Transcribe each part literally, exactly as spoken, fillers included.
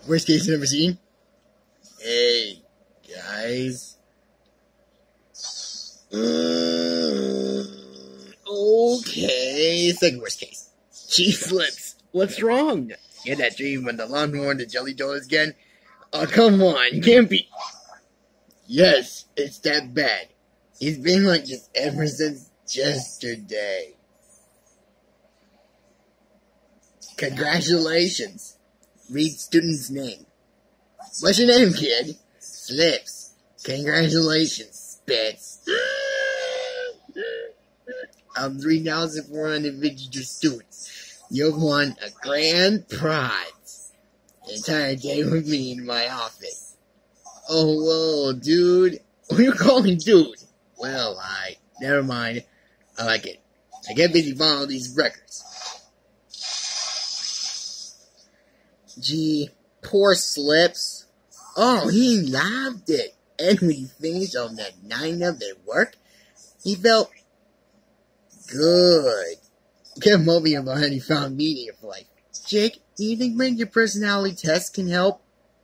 Worst case never seen. Hey, guys. Mm, okay, second worst case. She slips. What's wrong? You had that dream when the lawnmower and the jelly dollars again? Oh, come on, can't be. Yes, it's that bad. It's been like this ever since yesterday. Congratulations. Read student's name. What's your name, kid? Slips. Congratulations, Spitz. Of three thousand four hundred fifty-two students, you've won a grand prize. The entire day with me in my office. Oh, whoa, dude. What are you calling dude? Well, I... Never mind. I like it. I get busy following these records. Gee, poor Slips. Oh, he loved it. And when he finished on that night of at work, he felt good. Kept moping about how he found meaning of life. Jake, do you think maybe your personality test can help?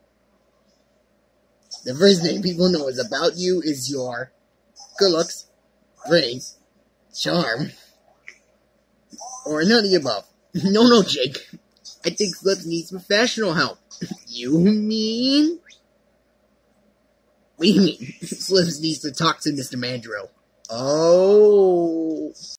The first thing people know is about you is your good looks, brains, charm, or none of the above. No, no, Jake. I think Slips needs professional help. You mean? What do you mean? Slips needs to talk to Mister Mandrill. Oh.